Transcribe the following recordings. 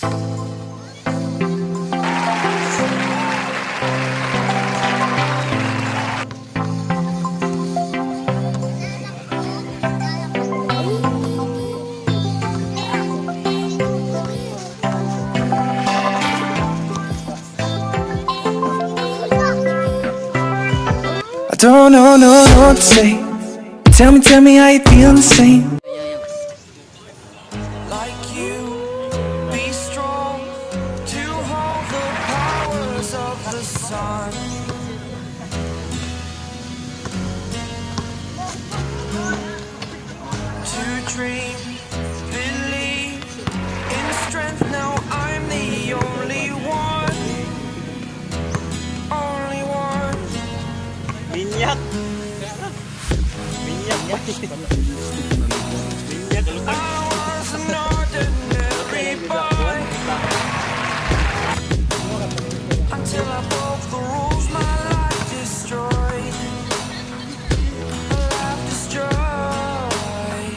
Don't know what to say. Tell me how you feel the same. Like you, be strong to hold the powers of the sun. To dream, believe in strength. Now I'm the only one. Only one. Minyak. Minyak ya. Minyak lupa. Until I broke the rules, my life destroyed. Life destroyed.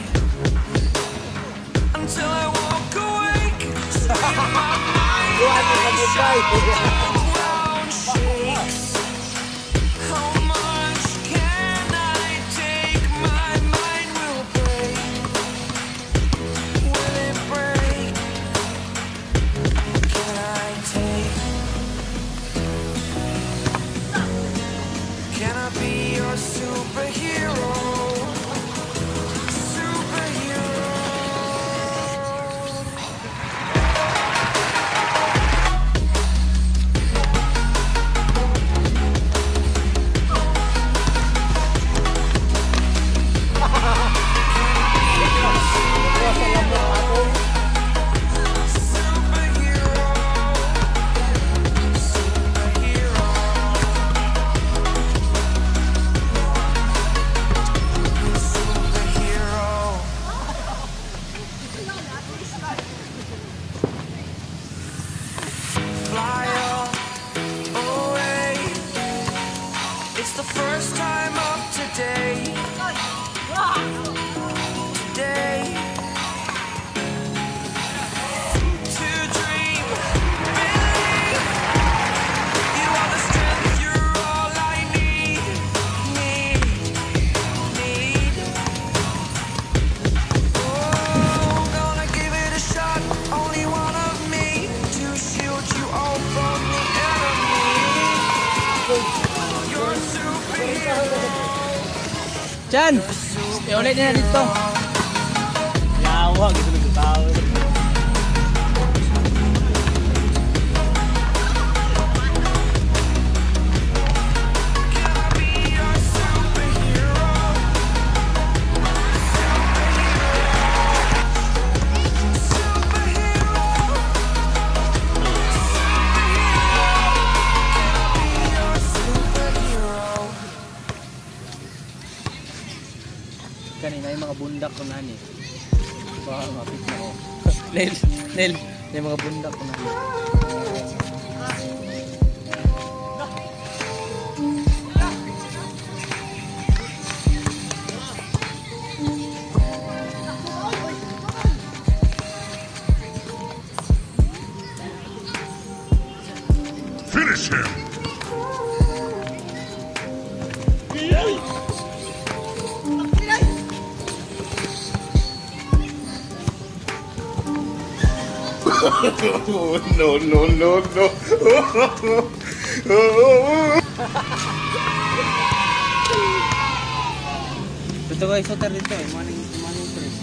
Until I walk awake, scream my mind. Ground shakes. How much can I take? My mind will break. Will it break? Can I take? Can I be your superhero? Superhero. Fly away. It's the first time of today. Today. To dream, believe. You are the strength, you're all I need. Oh, gonna give it a shot. Only one of me to shield you all from the enemy. You're superhero. Chan, ulit na dito. Yawa gitu ng tao. Kanina yung mga bundak ko na ni. Baka mapit na ako. Nel, yung mga bundak ko na ni. Finish him! No. Dito guys, sotar dito eh. Maning press.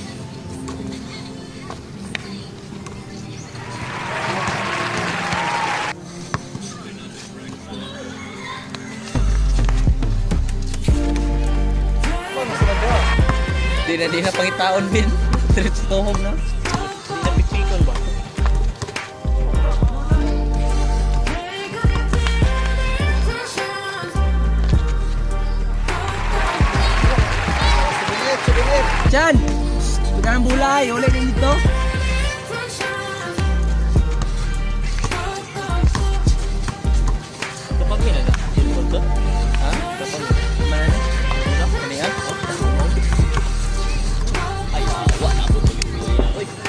Di na pangitaon din. Diretso tuhog na. Di na pichikon ba? Chan! Huwag ng bulay, ulit din dito. Kapag yun na? Ha? Kapag mana na? Kanina? Ay, awa na po.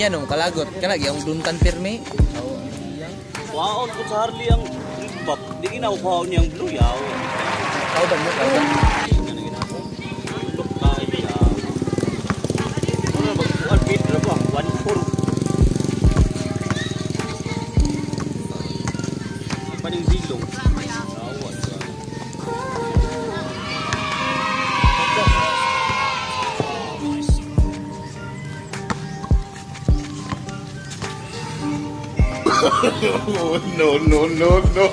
Tamiya no, kalagot. Kana yung duntan pirmi. Waon ko sa Harley ang bak. Di ginakuha niya ang blue yaw. Kauban mo, kauban. Look kaya. Ano ba kuan bid ra ba? 1-4. Paning silong. Awat ka. No, no, no, no.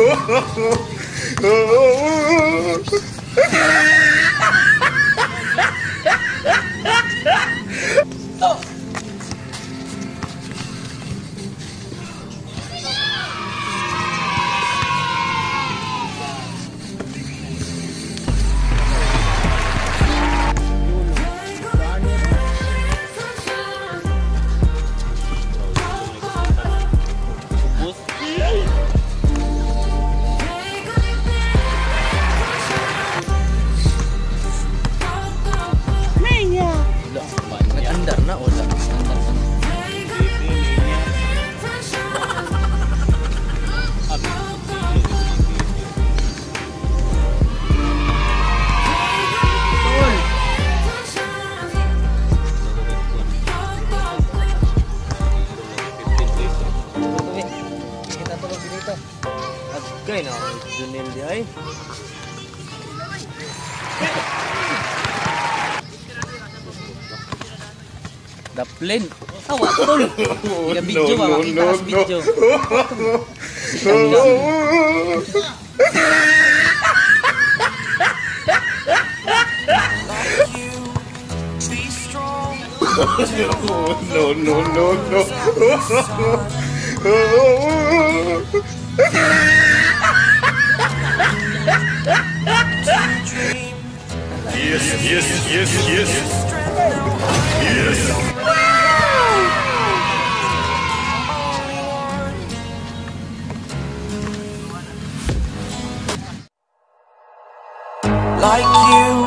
Nag-andar na o lang. Andar na. Kita tulog dito. Agay na ako Junel di ay. Daplin. Awa tol. Iga video ba? Makita no, sa video. Be strong. No, no, no, no. Dream. Yes, yes, yes, yes. Yes. Like you.